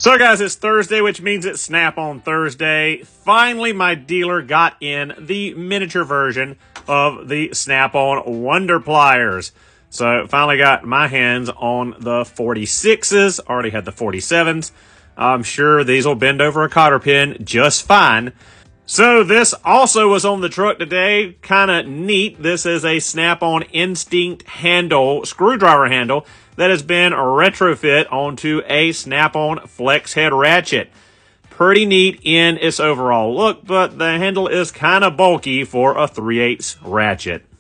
So guys, it's Thursday, which means it's Snap-on Thursday. Finally, my dealer got in the miniature version of the Snap-on Wonder Pliers. So finally got my hands on the 46s. Already had the 47s. I'm sure these will bend over a cotter pin just fine. So this also was on the truck today. Kind of neat. This is a Snap-on Instinct handle, screwdriver handle, that has been retrofit onto a Snap-on flex head ratchet. Pretty neat in its overall look, but the handle is kind of bulky for a 3/8 ratchet.